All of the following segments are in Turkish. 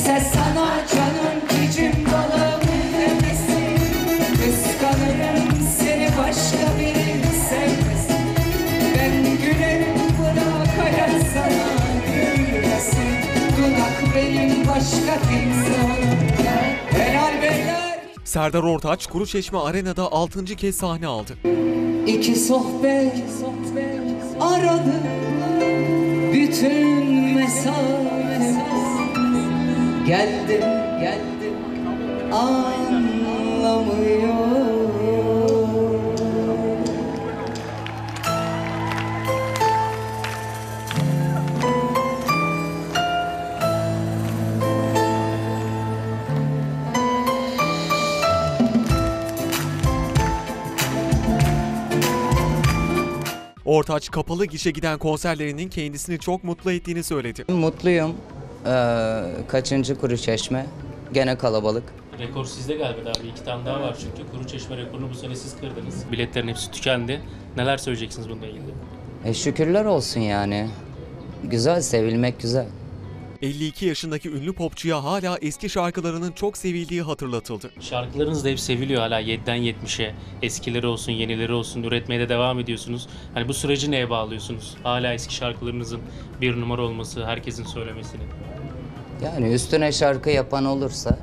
Kimse sana canım cicim balım demesin. Kıskanırım seni başka biri sevmesin. Ben gülerim bırak hayat sana gülmesin. Dudak benim başka kimse olur. Helal beyler. Serdar Ortaç Kuruçeşme Arena'da 6. kez sahne aldı. İki sohbet aradı bütün mesafemiz. Geldim anlamıyor. Ortaç kapalı gişe giden konserlerinin kendisini çok mutlu ettiğini söyledi. Mutluyum. Kaçıncı Kuruçeşme? Gene kalabalık. Rekor sizde galiba abi. 2 tane daha var çünkü. Kuruçeşme rekorunu bu sene siz kırdınız. Biletlerin hepsi tükendi. Neler söyleyeceksiniz bununla ilgili? Şükürler olsun yani. Güzel, sevilmek güzel. 52 yaşındaki ünlü popçuya hala eski şarkılarının çok sevildiği hatırlatıldı. Şarkılarınız da hep seviliyor hala 7'den 70'e. Eskileri olsun, yenileri olsun. Üretmeye de devam ediyorsunuz. Hani bu süreci neye bağlıyorsunuz? Hala eski şarkılarınızın bir numara olması, herkesin söylemesini. Yani üstüne şarkı yapan olursa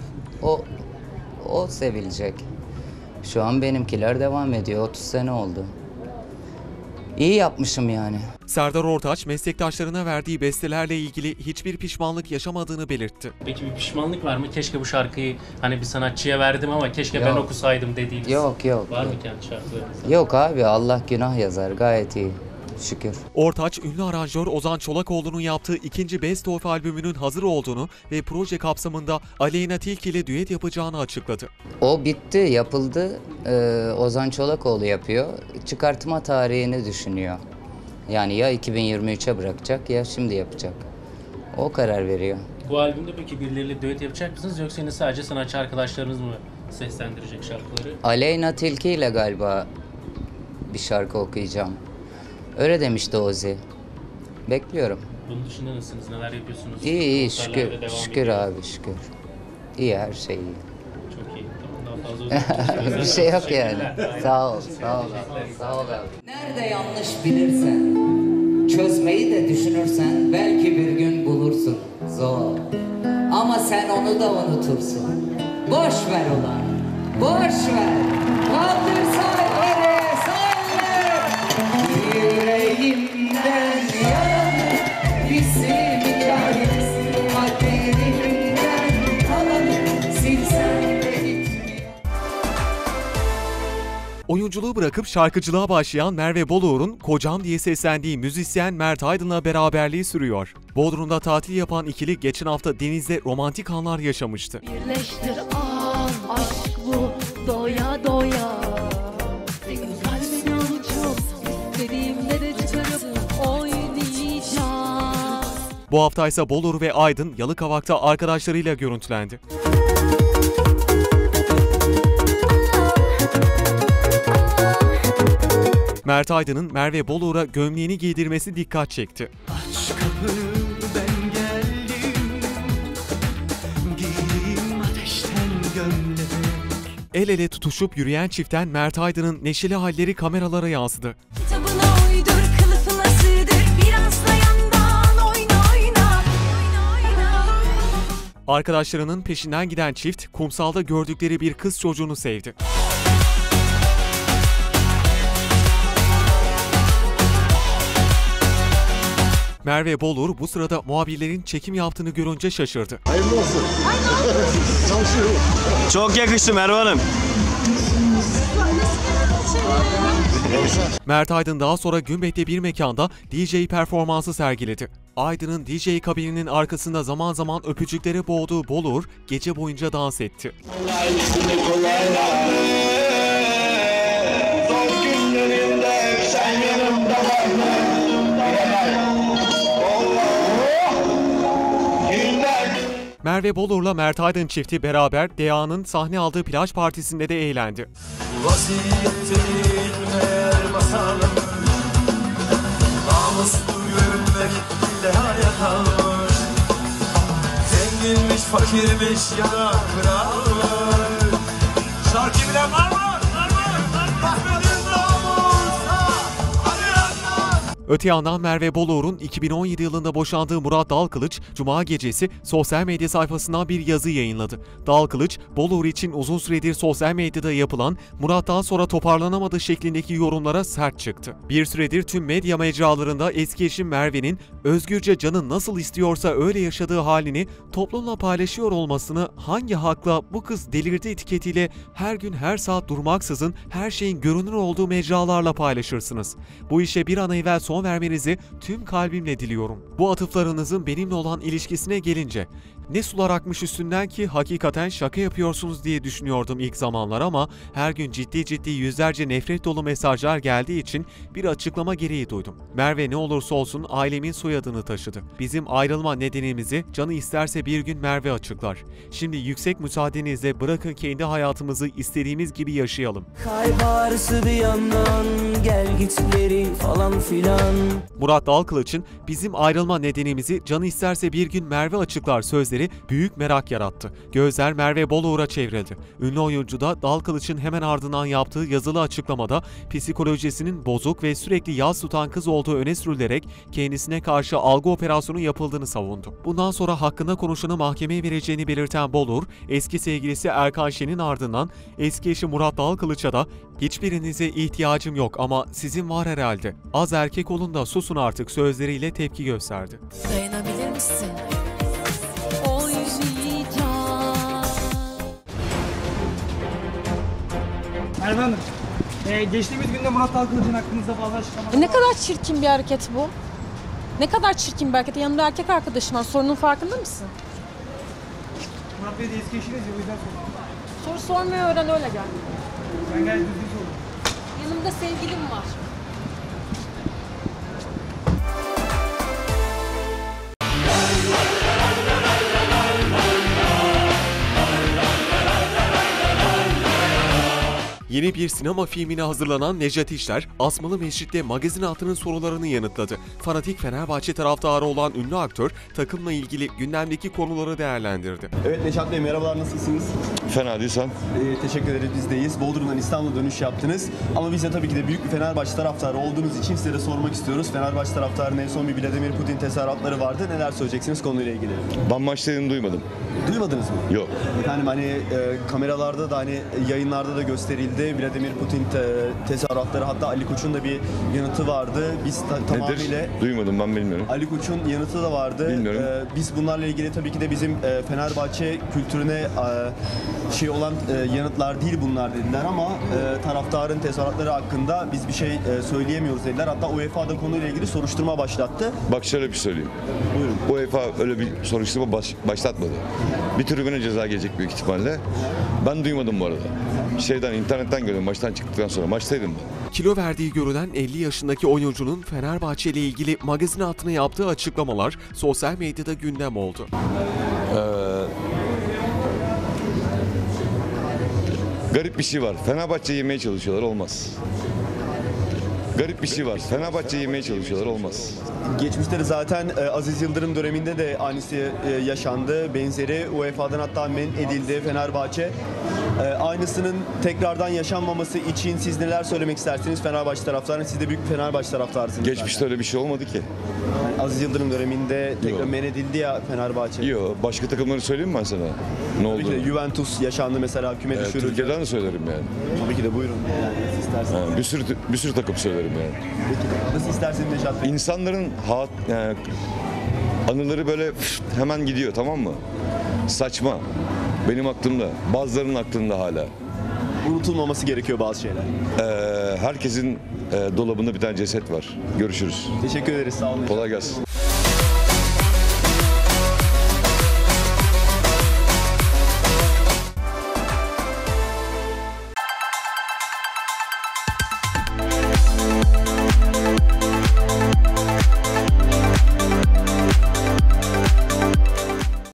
o sevilecek. Şu an benimkiler devam ediyor. 30 sene oldu. İyi yapmışım yani. Serdar Ortaç meslektaşlarına verdiği bestelerle ilgili hiçbir pişmanlık yaşamadığını belirtti. Peki bir pişmanlık var mı? Keşke bu şarkıyı hani bir sanatçıya verdim ama keşke ben okusaydım dediğiniz. Yok. Var mı kendi şarkılarınızda? Yok abi, Allah günah yazar. Gayet iyi. Şükür. Ortaç, ünlü aranjör Ozan Çolakoğlu'nun yaptığı ikinci Best Of albümünün hazır olduğunu ve proje kapsamında Aleyna Tilki ile düet yapacağını açıkladı. O bitti, yapıldı. Ozan Çolakoğlu yapıyor. Çıkartma tarihini düşünüyor. Yani ya 2023'e bırakacak ya şimdi yapacak. O karar veriyor. Bu albümde peki birileriyle düet yapacak mısınız yoksa yine sadece sanatçı arkadaşlarınız mı seslendirecek şarkıları? Aleyna Tilki ile galiba bir şarkı okuyacağım. Öyle demişti Ozi. Bekliyorum. Bunun dışında nasılsınız? Neler yapıyorsunuz? İyi Konserlerde şükür. devam Şükür ediyor. abi şükür. İyi, her şey iyi. Çok iyi. Tamam, daha fazla uzatmayalım. Bir şey yok yani. Teşekkürler. Sağ ol abi. Sağ ol abi. Nerede yanlış bilirsen, çözmeyi de düşünürsen belki bir gün bulursun. Zor. Ama sen onu da unutursun. Boş ver ulan. Boş ver. Kaldır sayları, sayları. Yüreğimden yanı bizim hikayemiz. Kaderimden kalanı silsen de gitmiyor. Oyunculuğu bırakıp şarkıcılığa başlayan Merve Boluğur'un Kocam diye seslendiği müzisyen Mert Aydın'la beraberliği sürüyor. Bodrum'da tatil yapan ikili geçen hafta denizde romantik anlar yaşamıştı. Birleştir aşk bu doya doya. Kalbini avuçum istediğimde de çıkarıp oynayacağım. Bu hafta ise Boluğur ve Aydın Yalıkavak'ta arkadaşlarıyla görüntülendi. Mert Aydın'ın Merve Boluğur'a gömleğini giydirmesi dikkat çekti. Aç kapını, ben geldim. Giydim ateşten gömlek. El ele tutuşup yürüyen çiftten Mert Aydın'ın neşeli halleri kameralara yansıdı. Kitabına uydur, kılıfına sığdır, biraz da yandan oyna. Arkadaşlarının peşinden giden çift kumsalda gördükleri bir kız çocuğunu sevdi. Merve Boluğur bu sırada muhabirlerin çekim yaptığını görünce şaşırdı. Hayırlı olsun. Çalışıyorum. Çok yakıştı Merve Hanım. Mert Aydın daha sonra Gümbet'te bir mekanda DJ performansı sergiledi. Aydın'ın DJ kabininin arkasında zaman zaman öpücüklere boğduğu Boluğur gece boyunca dans etti. Merve Boluğur'la Mert Aydın çifti beraber DEA'nın sahne aldığı plaj partisinde de eğlendi. zengilmiş, fakirmiş ya da kral. Şarkı bilen var mı? Mahvedin namusa, hadi yandan. Öte yandan Merve Boluğur'un 2017 yılında boşandığı Murat Dalkılıç, Cuma gecesi sosyal medya sayfasından bir yazı yayınladı. Dalkılıç, Boluğur için uzun süredir sosyal medyada yapılan Murat'tan sonra toparlanamadı şeklindeki yorumlara sert çıktı. Bir süredir tüm medya mecralarında eski eşi Merve'nin özgürce canı nasıl istiyorsa öyle yaşadığı halini toplumla paylaşıyor olmasını hangi hakla bu kız delirdi etiketiyle her gün her saat durmaksızın her şeyin görünür olduğu mecralarla paylaşırsınız. Bu işe bir an evvel son vermenizi tüm kalbimle diliyorum. Bu atıflarınızın benimle olan ilişkisine gelince ne sular akmış üstünden ki hakikaten şaka yapıyorsunuz diye düşünüyordum ilk zamanlar ama her gün ciddi yüzlerce nefret dolu mesajlar geldiği için bir açıklama gereği duydum. Merve ne olursa olsun ailemin soyadını taşıdı. Bizim ayrılma nedenimizi canı isterse bir gün Merve açıklar. Şimdi yüksek müsaadenizle bırakın kendi hayatımızı istediğimiz gibi yaşayalım. Kalp ağrısı bir yandan, gel gitleri falan filan. Murat Dalkılıç'ın bizim ayrılma nedenimizi canı isterse bir gün Merve açıklar sözleri büyük merak yarattı. Gözler Merve Boluğur'a çevrildi. Ünlü oyuncu da Dalkılıç'ın hemen ardından yaptığı yazılı açıklamada psikolojisinin bozuk ve sürekli yas tutan kız olduğu öne sürülerek kendisine karşı algı operasyonu yapıldığını savundu. Bundan sonra hakkında konuşanı mahkemeye vereceğini belirten Boluğur, eski sevgilisi Erkan Şen'in ardından eski eşi Murat Dalkılıç'a da "Hiçbirinize ihtiyacım yok ama sizin var herhalde. Az erkek olun da susun artık" sözleriyle tepki gösterdi. Dayanabilir misin? O yüzden. Merve Hanım, geçtiğimiz günde Murat Dalkılıç'ın hakkınızda fazla açıklamalar Ne kadar çirkin bir hareket bu. Ne kadar çirkin bir hareket. Yanımda erkek arkadaşım var. Sorunun farkında mısın? Murat Bey de eski eşiniz ya, o yüzden sordum. Soru sormayı öğren, öyle gel. Ben gayet düzgün sordum. Yanımda sevgilim var. Yeni bir sinema filmine hazırlanan Nejat İşler, Asmalı Mescid'de magazin altının sorularını yanıtladı. Fanatik Fenerbahçe taraftarı olan ünlü aktör, takımla ilgili gündemdeki konuları değerlendirdi. Evet Nejat Bey, merhabalar, nasılsınız? Fena değilsen. Teşekkür ederiz, bizdeyiz. Bodrum'dan İstanbul'a dönüş yaptınız. Ama biz de tabii ki de büyük bir Fenerbahçe taraftarı olduğunuz için size de sormak istiyoruz. Fenerbahçe taraftarının en son bir Vladimir Putin tezahüratları vardı. Neler söyleyeceksiniz konuyla ilgili? Ben maçlarını duymadım. Duymadınız mı? Yok. Efendim hani kameralarda da hani yayınlarda da gösterildi. Vladimir Putin tezahüratları, hatta Ali Koç'un da bir yanıtı vardı. Biz tamamıyla... Nedir? Duymadım, ben bilmiyorum. Ali Koç'un yanıtı da vardı. Bilmiyorum. Biz bunlarla ilgili tabii ki de bizim Fenerbahçe kültürüne şey olan yanıtlar değil bunlar dediler ama taraftarın tezahüratları hakkında biz bir şey söyleyemiyoruz dediler. Hatta UEFA da konuyla ilgili soruşturma başlattı. Bak şöyle bir şey söyleyeyim. Buyurun. UEFA öyle bir soruşturma başlatmadı. Bir tribüne ceza gelecek büyük ihtimalle. Ben duymadım bu arada. İnternetten gördüm maçtan çıktıktan sonra. Maçtaydım ben. Kilo verdiği görülen 50 yaşındaki oyuncunun Fenerbahçe ile ilgili magazin altına yaptığı açıklamalar sosyal medyada gündem oldu. Garip bir şey var. Fenerbahçe yemeye çalışıyorlar, olmaz. Garip bir şey var. Fenerbahçe yemeye çalışıyorlar, olmaz. Geçmişte de zaten Aziz Yıldırım döneminde de aynısı yaşandı. Benzeri UEFA'dan hatta men edildi Fenerbahçe. Aynısının tekrardan yaşanmaması için siz neler söylemek istersiniz Fenerbahçe taraftarına? Siz de büyük bir Fenerbahçe taraftarısınız. Geçmişte öyle bir şey olmadı ki. Aziz Yıldırım döneminde tekrar Yok. men edildi ya Fenerbahçe. Yok. Başka takımları söyleyeyim mi ben sana? Ne oldu? Tabii ki de Juventus yaşandı mesela, küme düşürüldü. Türkiye'den de söylerim yani. Tabii ki de buyurun. Yani nasıl isterseniz. Bir sürü takım söylerim yani. Peki, nasıl isterseniz Nejat Bey? İnsanların anıları böyle hemen gidiyor, tamam mı? Saçma. Benim aklımda, bazılarının aklında hala. Unutulmaması gerekiyor bazı şeyler. Herkesin dolabında bir tane ceset var. Görüşürüz. Teşekkür ederiz, sağ olun. Kolay gelsin.